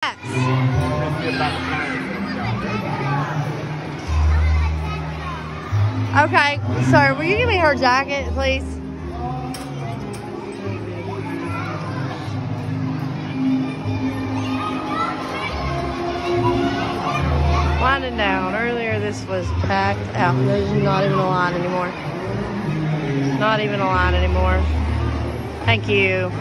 Jax. Okay, sir, will you give me her jacket, please? Winding down. Earlier this was packed out. There's not even a line anymore. Not even a line anymore. Thank you.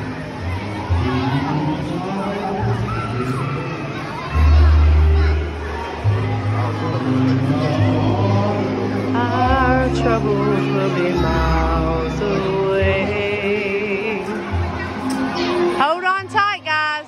Our troubles will be miles away. Hold on tight, guys.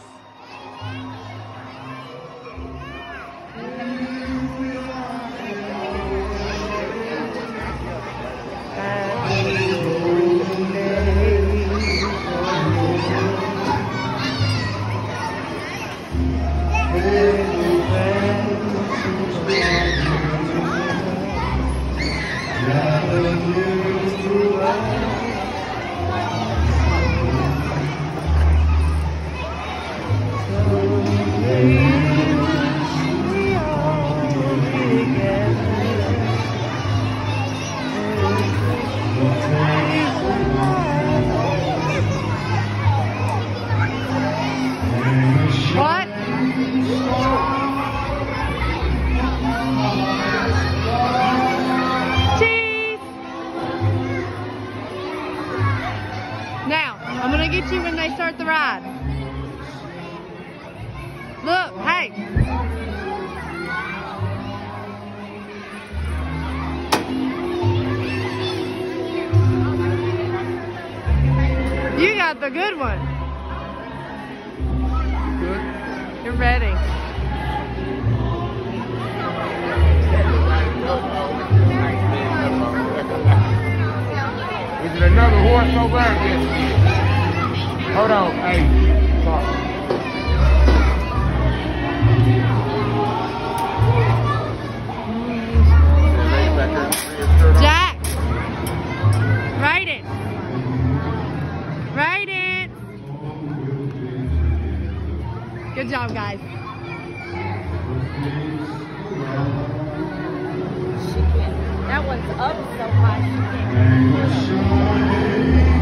What? Cheese! Now, I'm gonna get you when they start the ride. Look, hey! You got the good one. Good. You're ready. Is it another horse over there? Hold on, hey. Sorry. Jack! Ride it! Ride it! Good job, guys. That one's up so high she can't.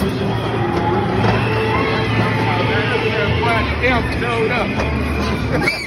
Showed up.